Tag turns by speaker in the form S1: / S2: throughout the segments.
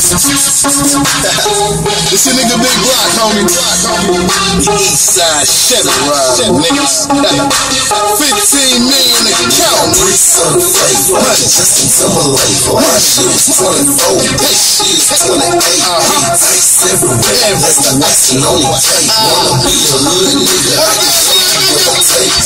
S1: It's your nigga Big Rock, homie. Eastside Chevy Ride, niggas. 15 million to count.
S2: Justin Timberlake. My shit was 24. This shit is 28. Ice everywhere. That's the icing on your cake. Wanna be a hood nigga? I can show you what it takes.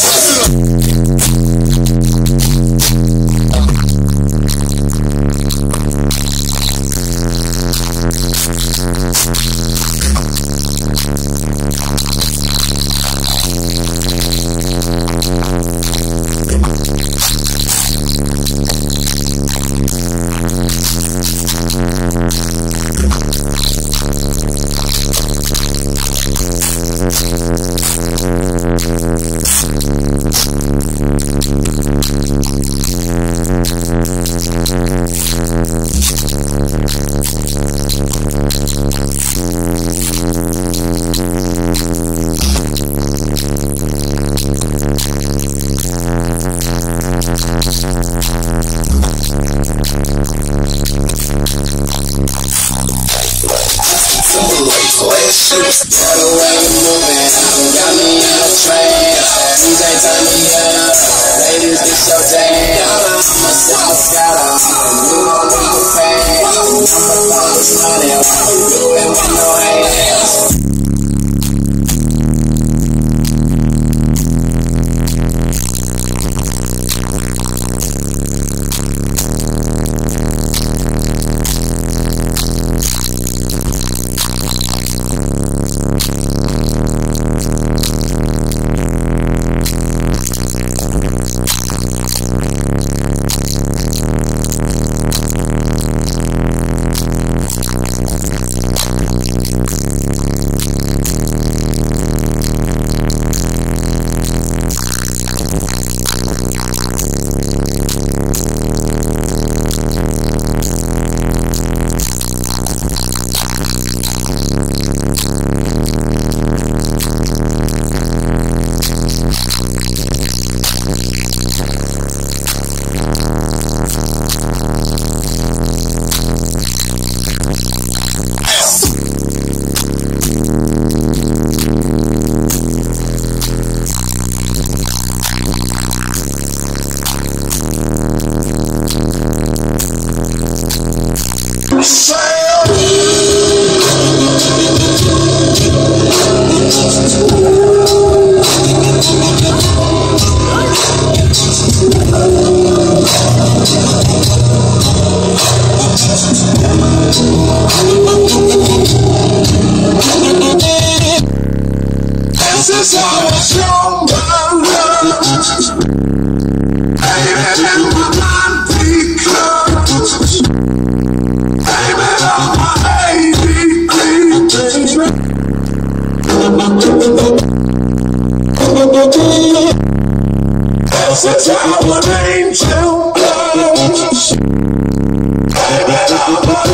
S3: That's how an angel goes. Baby, I'm